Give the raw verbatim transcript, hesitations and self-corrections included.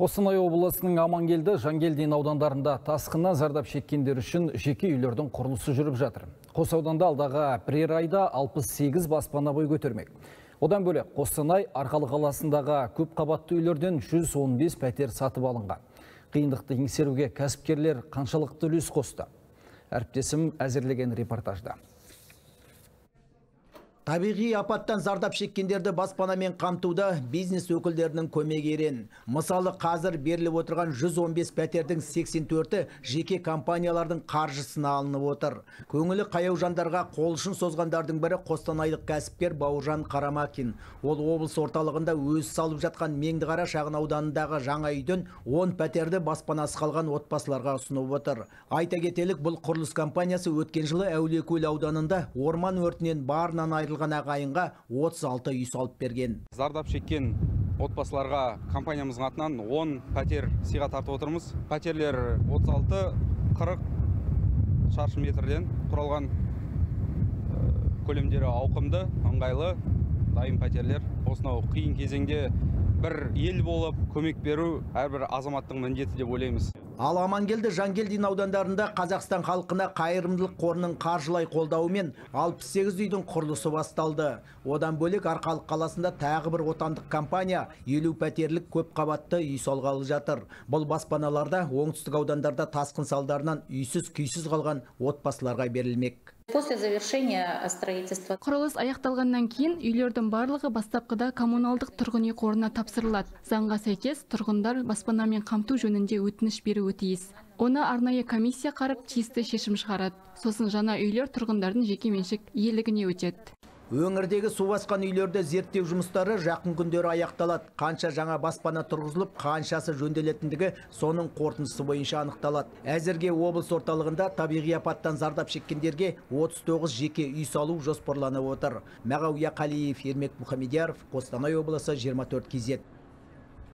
Қостанай облысының Амангелді, Жангелдин аудандарында тасқыннан зардап шеккендер үшін жеке үйлердің құрылысы жүріп жатыр. Қос ауданда алдағы бірер айда алпыс сегіз баспана бой көтермек. Одан бөлек Қостанай Арқалық қаласындағы көп қабатты үйлерден жүз он бес пәтер сатып алынған. Қиындықты еңсеруге кәсіпкерлер қаншалықты үлес қосты? Әріптесім әзірлеген репортажда. Табиғи апаттан зардап шеккендерді баспанамен қамтуда бизнес өкілдерінің көмегі ерен. Мысалы, қазір беріліп отырған жүз он бес пәтердің сексен төрті жеке компаниялардың қаржысына алынып отыр. Көңілі қаяу жандарға қол ұшын созғандардың бірі қостанайлық кәсіпкер Бауыржан Қарамакин. Ол облыс орталығында өзі салып жатқан Меңдіқара шағын ауданындағы жаңа үйден он пәтерді баспанасы қалған отбасыларға ұсынып отыр. Айта кетелік, бұл құрылыс компаниясы өткен жылы Әулиекөл ауданында орман өртінен барынан айырылған ағайынға отыз алты үй салып берген. Зардап шеккен отбасыларға компаниямыздың атынан он пәтер сыйға тартып отырмыз. Пәтерлер отыз алты қырық шаршы метрден құралған, көлемдері ауқымды, ыңғайлы, дайын пәтерлер. Осынау қиын кезеңде бір ел болып көмек беру әрбір азаматтың міндеті деп ойлаймыз. Ал Амангелді, Жангелдин аудандарында Қазақстан халқына қайырымдылық қорының қаржылай қолдауымен алпыс сегіз үйдің құрылысы басталды. Одан бөлек Арқалық қаласында тағы бір отандық компания елу пәтерлік көп қабатты үй салғалы жатыр. Бұл баспаналарда оңтүстік аудандарда тасқын салдарынан үйсіз күйсіз қалған отбасыларға берілмек. После завершения строительства. Құрылыс аяқталғаннан кейін үйлердің барлығы бастапқыда коммуналдық тұрғын үй қорына тапсырылады. Заңға сәйкес тұрғындар баспанамен қамту жөнінде өтініш беруі тиіс. Оны арнайы комиссия қарап тиісті шешім шығарады. Сосын жаңа үйлер тұрғындардың жеке меншік иелігіне өтеді. Өңірдегі су басқан үйлерді зерттеу жұмыстары жақын күндері аяқталады. Қанша жаңа баспана тұрғызылып, қаншасы жөнделетіндігі соның қорытындысы бойынша анықталады. Әзірге облыс орталығында табиғи апаттан зардап шеккендерге отыз тоғыз жеке үй салу жоспарланып отыр. Мағауия Қалиев, Ермек Мұхамедияров, Қостанай облысы, жиырма төрт кей зет.